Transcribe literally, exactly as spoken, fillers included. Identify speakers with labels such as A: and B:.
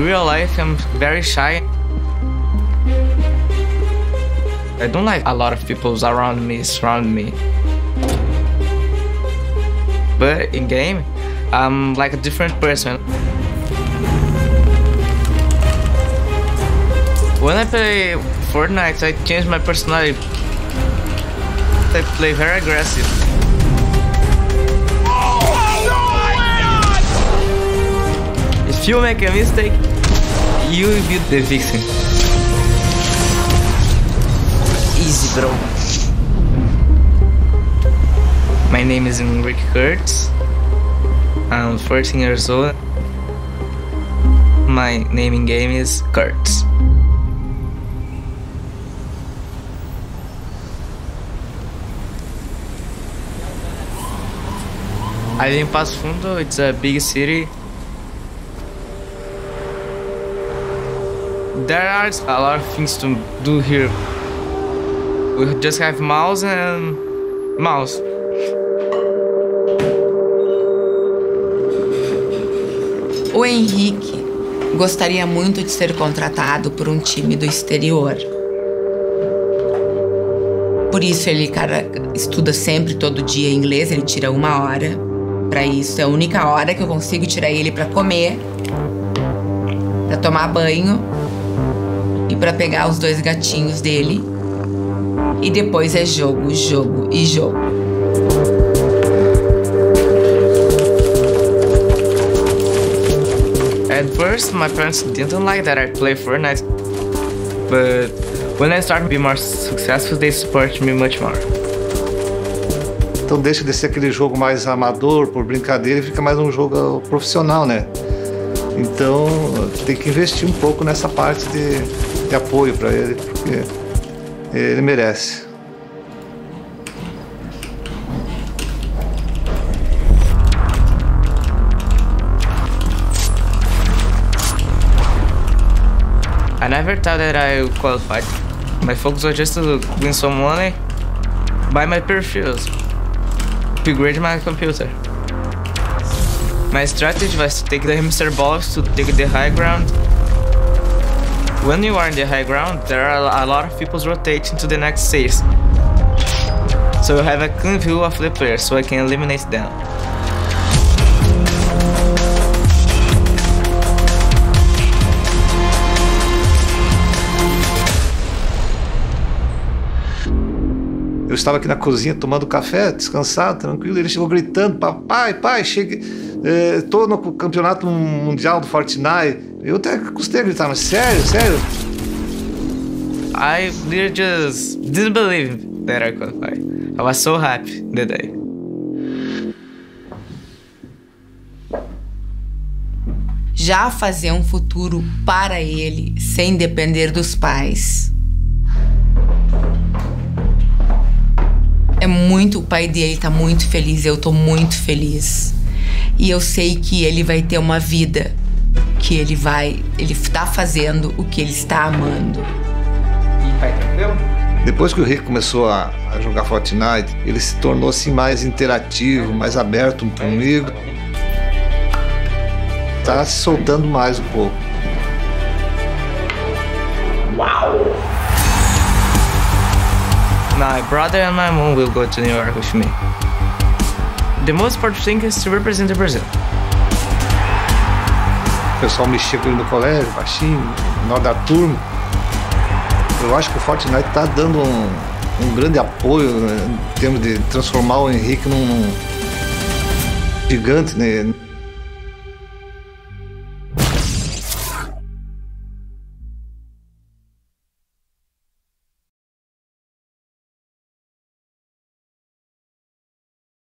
A: real life, I'm very shy. I don't like a lot of people around me, surround me. But in game, I'm like a different person. When I play Fortnite, I change my personality. I play very aggressive. If you make a mistake, you will be the victim. Easy, bro. My name is Henrique Kurtz. I'm fourteen years old. My name in game is Kurtz. I live in Passo Fundo. It's a big city. There are a lot of things to do here. We just have mouse and mouse.
B: O Henrique gostaria muito de ser contratado por um time do exterior. Por isso ele, cara, estuda sempre, todo dia inglês, ele tira uma hora pra isso. É a única hora que eu consigo tirar ele pra comer, pra tomar banho e pra pegar os dois gatinhos dele. E depois é jogo, jogo e jogo.
A: At first, my parents didn't like that I play Fortnite, but when I started to be more successful, they support me much more.
C: Então deixa de ser aquele jogo mais amador, por brincadeira, e fica mais um jogo profissional, né? Então tem que investir um pouco nessa parte de, de apoio para ele, porque ele merece.
A: I never thought that I qualified. My focus was just to win some money, buy my peripherals, upgrade my computer. My strategy was to take the hamster balls to take the high ground. When you are in the high ground, there are a lot of people rotating to the next stage. So you have a clean view of the players, so I can eliminate them.
C: Eu estava aqui na cozinha tomando café, descansado, tranquilo. Ele chegou gritando: papai, pai, cheguei, estou no campeonato mundial do Fortnite. Eu até custei a gritar, mas sério, sério?
A: I just didn't believe that I qualified. I was so happy that day.
B: Já fazer um futuro para ele sem depender dos pais. É muito, o pai dele tá muito feliz, eu tô muito feliz. E eu sei que ele vai ter uma vida, que ele vai, ele tá fazendo o que ele está amando.
A: E pai tranquilo?
C: Depois que o Rick começou a, a jogar Fortnite, ele se tornou assim mais interativo, mais aberto comigo. Tá se soltando mais um pouco.
A: Uau! My brother and my mom will go to New York with me. The most important thing is to represent the Brazil.
C: O pessoal mexia com ele no colégio, baixinho, menor da turma. Eu acho que o Fortnite tá dando um, um grande apoio, né, em termos de transformar o Henrique num, num gigante, né?